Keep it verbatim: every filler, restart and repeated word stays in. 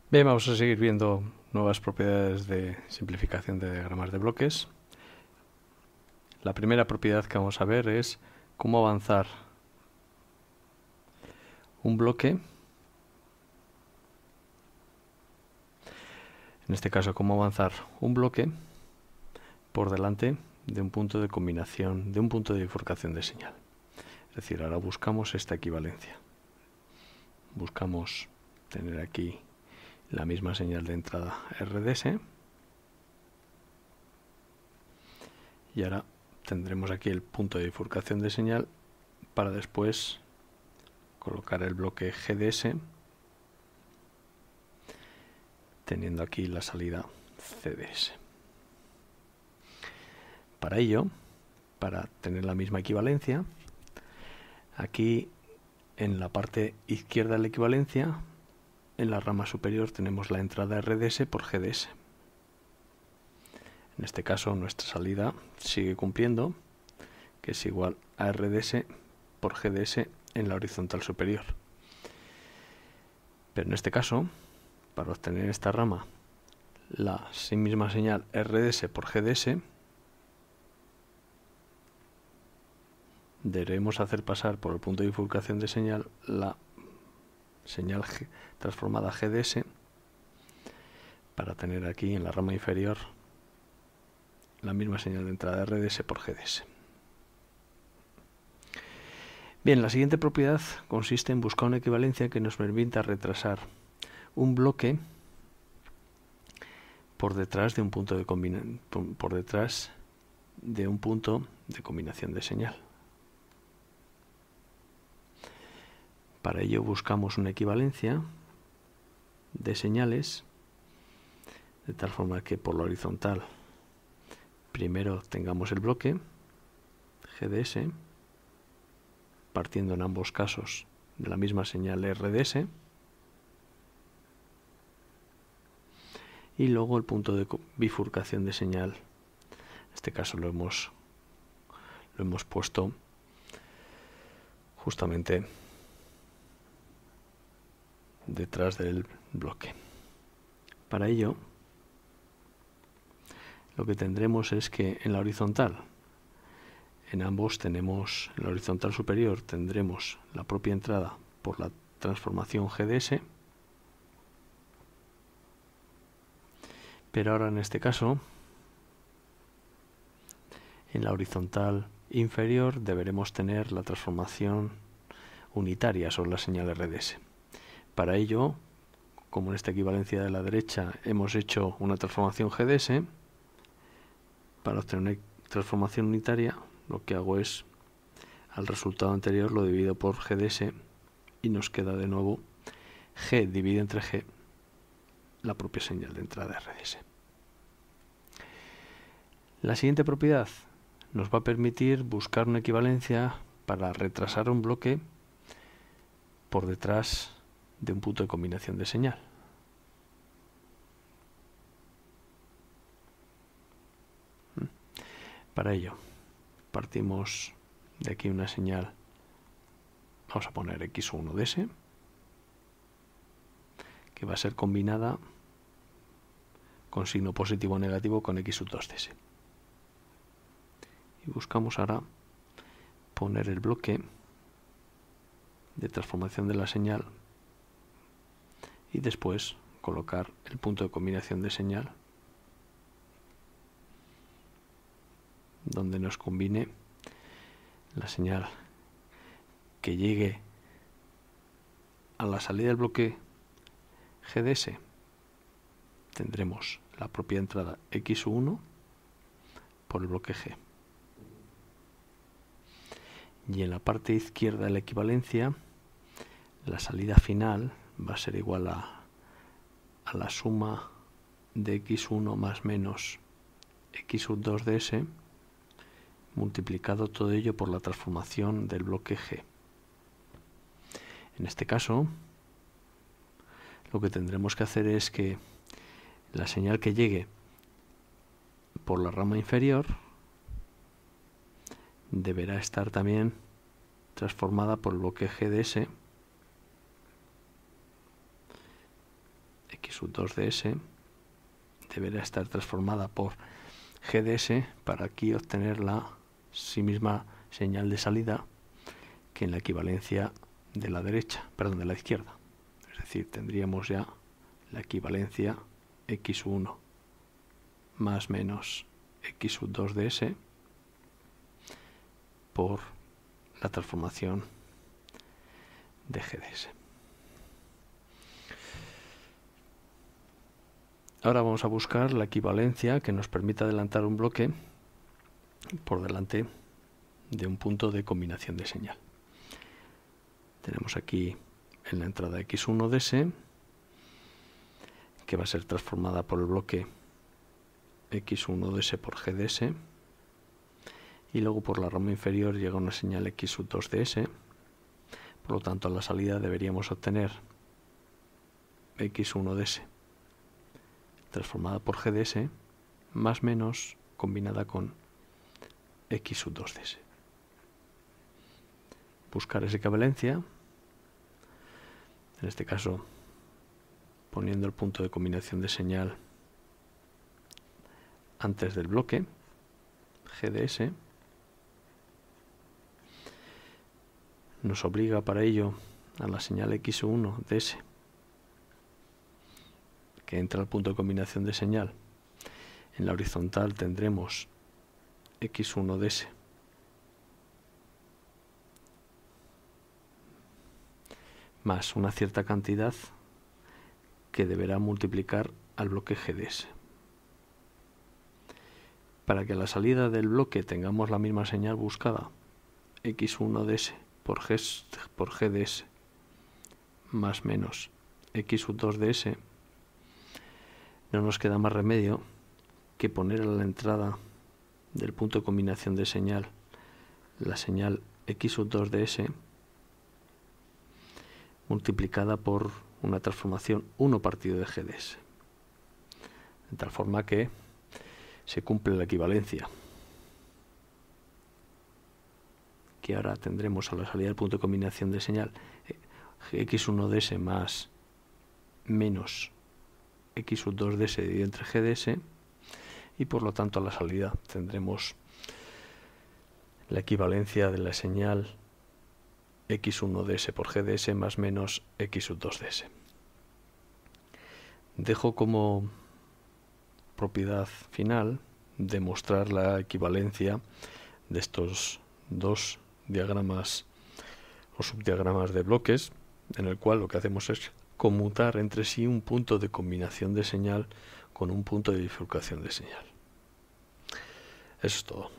Bien, vamos a seguir viendo nuevas propiedades de simplificación de diagramas de bloques. La primera propiedad que vamos a ver es cómo avanzar un bloque, en este caso cómo avanzar un bloque por delante de un punto de combinación, de un punto de bifurcación de señal. Es decir, ahora buscamos esta equivalencia. Buscamos tener aquí la misma señal de entrada R D S y ahora tendremos aquí el punto de bifurcación de señal para después colocar el bloque G D S teniendo aquí la salida C D S. Para ello, para tener la misma equivalencia, aquí en la parte izquierda de la equivalencia, en la rama superior tenemos la entrada R D S por G D S. En este caso nuestra salida sigue cumpliendo, que es igual a R D S por G D S en la horizontal superior. Pero en este caso, para obtener esta rama, la misma señal R D S por G D S, debemos hacer pasar por el punto de bifurcación de señal la señal G, transformada G D S para tener aquí en la rama inferior la misma señal de entrada R D S por G D S. Bien, la siguiente propiedad consiste en buscar una equivalencia que nos permita retrasar un bloque por detrás de un punto de combina por detrás de un punto de combinación de señal. Para ello buscamos una equivalencia de señales de tal forma que por la horizontal primero tengamos el bloque G D S partiendo en ambos casos de la misma señal R D S y luego el punto de bifurcación de señal. En este caso lo hemos, lo hemos puesto justamente detrás del bloque. Para ello, lo que tendremos es que en la horizontal, en ambos tenemos, en la horizontal superior tendremos la propia entrada por la transformación G D S, pero ahora en este caso, en la horizontal inferior deberemos tener la transformación unitaria sobre la señal R D S. Para ello, como en esta equivalencia de la derecha hemos hecho una transformación G D S, para obtener una transformación unitaria lo que hago es al resultado anterior lo divido por G D S y nos queda de nuevo G dividido entre G, la propia señal de entrada R D S. La siguiente propiedad nos va a permitir buscar una equivalencia para retrasar un bloque por detrás de un punto de combinación de señal. Para ello, partimos de aquí una señal, vamos a poner X uno D S, que va a ser combinada con signo positivo o negativo con X dos D S. Y buscamos ahora poner el bloque de transformación de la señal y después colocar el punto de combinación de señal donde nos combine la señal que llegue a la salida del bloque G D S. Tendremos la propia entrada X uno por el bloque G. Y en la parte izquierda de la equivalencia, la salida final va a ser igual a, a la suma de X uno más menos X dos D S multiplicado todo ello por la transformación del bloque G. En este caso, lo que tendremos que hacer es que la señal que llegue por la rama inferior deberá estar también transformada por el bloque G D S sub dos de s deberá estar transformada por g de s para aquí obtener la sí misma señal de salida que en la equivalencia de la derecha, perdón, de la izquierda. Es decir, tendríamos ya la equivalencia x uno más menos x sub dos de s por la transformación de g de s. Ahora vamos a buscar la equivalencia que nos permita adelantar un bloque por delante de un punto de combinación de señal. Tenemos aquí en la entrada x uno de s, que va a ser transformada por el bloque x uno de s por g de s, y luego por la rama inferior llega una señal x sub dos de s. Por lo tanto, a la salida deberíamos obtener x uno de s transformada por g de s más menos combinada con x sub dos de s. Buscar esa equivalencia, en este caso poniendo el punto de combinación de señal antes del bloque g de s, nos obliga para ello a la señal x uno de s que entra al punto de combinación de señal. En la horizontal tendremos x uno de s más una cierta cantidad que deberá multiplicar al bloque g de s. Para que a la salida del bloque tengamos la misma señal buscada, x uno de s por g, por g de s más menos x sub dos de s, no nos queda más remedio que poner a la entrada del punto de combinación de señal la señal x sub dos de s multiplicada por una transformación uno partido de g de s, de tal forma que se cumple la equivalencia, que ahora tendremos a la salida del punto de combinación de señal x uno de s más menos x sub dos de s dividido entre g de s, y por lo tanto a la salida tendremos la equivalencia de la señal x uno de s por g de s más menos x sub dos de s. Dejo como propiedad final demostrar la equivalencia de estos dos diagramas o subdiagramas de bloques, en el cual lo que hacemos es conmutar entre sí un punto de combinación de señal con un punto de bifurcación de señal. Eso es todo.